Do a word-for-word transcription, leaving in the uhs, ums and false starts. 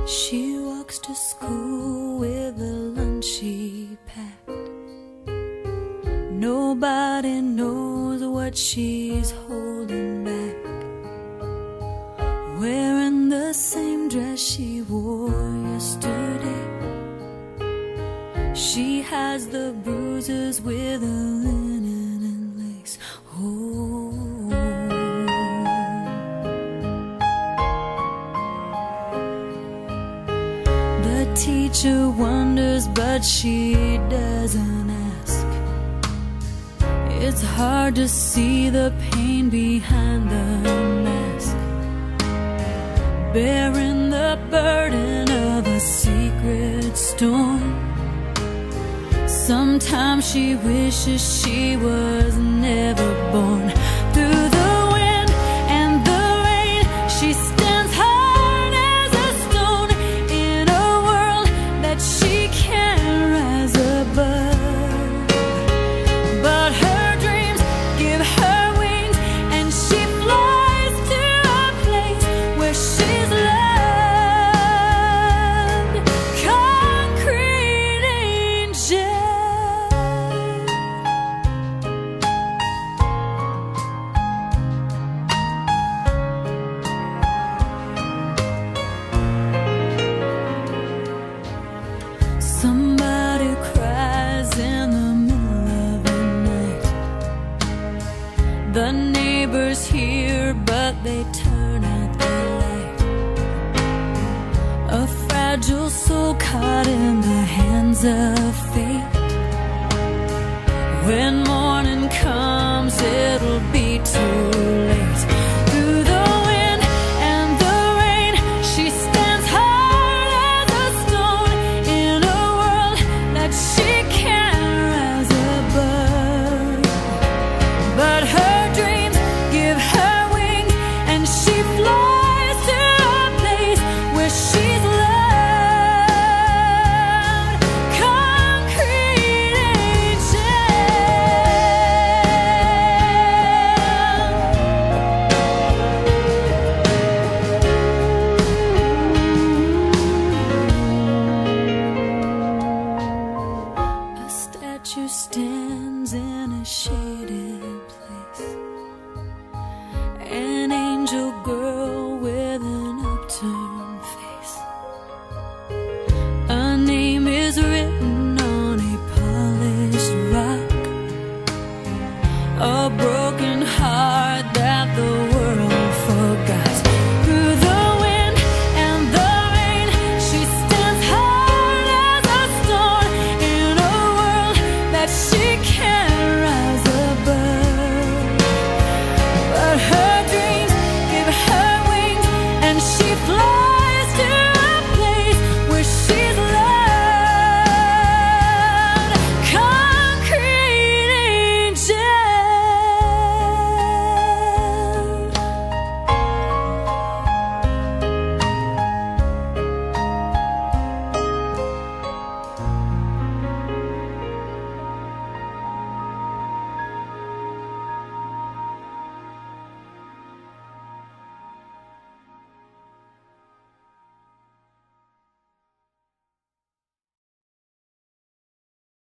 She walks to school with the lunch she packed. Nobody knows what she's holding back. Wearing the same dress she wore yesterday. She has the bruises with a linen and lace. Oh, the teacher wonders, but she doesn't ask. It's hard to see the pain behind the mask, bearing the burden of a secret storm. Sometimes she wishes she was never born. Through the wind and the rain, she stands hard as a stone in a world that she can't rise above. But her dreams give her wings, and she flies to a place where she's loved. Concrete angel. Somebody cries in the middle of the night. The neighbors hear, but they turn out the light. A fragile soul caught in the hands of fate. When morning comes, it'll be too late. Through the wind and the rain, she stands hard as a stone in a world that she can't rise above. But her dreams give her wings, and she flies to a place where she's loved. Concrete angel. A statue stands in a shaded place. An angel girl with an upturned face. A name is written on a polished rock. A